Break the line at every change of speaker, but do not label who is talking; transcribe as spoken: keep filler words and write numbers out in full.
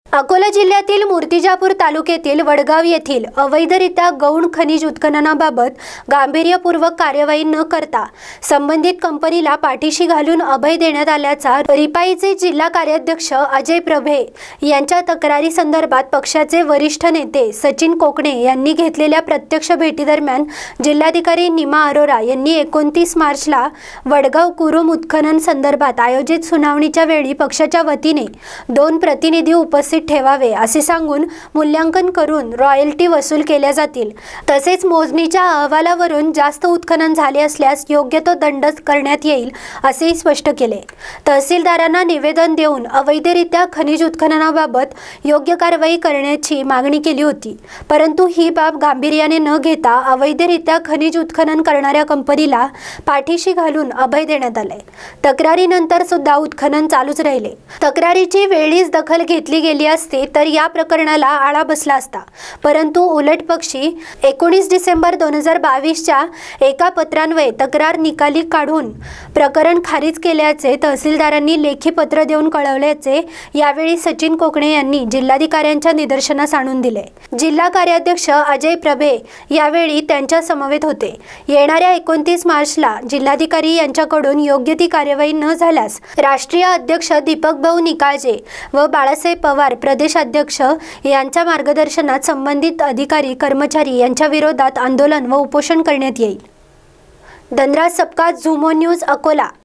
अकोला जिल्ह्यातील मूर्तिजापूर तालुक्यातील वडगाव येथील अवैधरित्या गौण खनिज उत्खननाबाबत गांभीर्यपूर्वक कार्यवाही न करता संबंधित कंपनीला पाठीशी घालून अभय देण्यात आल्याचा रिपाईचे जिल्हा कार्याध्यक्ष अजय प्रभे यांच्या तक्रारी संदर्भात पक्षाचे वरिष्ठ नेते सचिन कोकणे यांनी घेतलेल्या प्रत्यक्ष भेटीदरम्यान जिल्हाधिकारी निमा अरोरा यांनी एकोणतीस मार्चला वडगाव कुरुम उत्खनन संदर्भात आयोजित सुनावणीच्या वेळी पक्षाच्या वतीने दोन प्रतिनिधी उपस्थित ठेवावे असे सांगून मूल्यांकन करून रॉयल्टी वसूल केल्या जातील। तसेच मोजणीच्या अहवालावरून जास्त उत्खनन झाले असल्यास योग्य तो दंड करण्यात येईल असेही स्पष्ट केले। तहसीलदारांना निवेदन देऊन अवैधरित्या खनिज उत्खननाबाबत योग्य कारवाई करण्याची मागणी केली होती, परंतु ही बाब गांभीर्याने न घेता अवैधरित्या खनिज उत्खनन करणाऱ्या कंपनीला पाठीशी घालून अभय देण्यात आले। तक्रारीनंतर सुद्धा उत्खनन चालूच राहिले। तक्रारीची वेळीच दखल घेतली गेली असते तर या प्रकरणाला आळा बसला असता, परंतु उलट पक्षी एकोणीस डिसेंबर दोन हजार बावीस च्या एका पत्रान्वये तक्रार निकाली काढून प्रकरण खारिज केल्याचे तहसीलदारांनी लेखी पत्र देऊन कळवल्याचे यावेळी सचिन कोकणे यांनी जिल्हाधिकाऱ्यांच्या निदर्शनास आणून दिले। जिल्हा कार्याध्यक्ष अजय प्रभे यावेळी त्यांच्या समवेत होते। येणाऱ्या एकोणतीस मार्चला जिल्हाधिकारी यांच्याकडून योग्य ती कार्यवाही न झाल्यास राष्ट्रीय अध्यक्ष दीपक भाऊ निकाळजे व बाळासाहेब पवार प्रदेशाध्यक्ष यांच्या मार्गदर्शनात संबंधित अधिकारी कर्मचारी यांच्या विरोधात आंदोलन व उपोषण करण्यात येईल। धनराज सपकाळ, झुमो न्यूज, अकोला।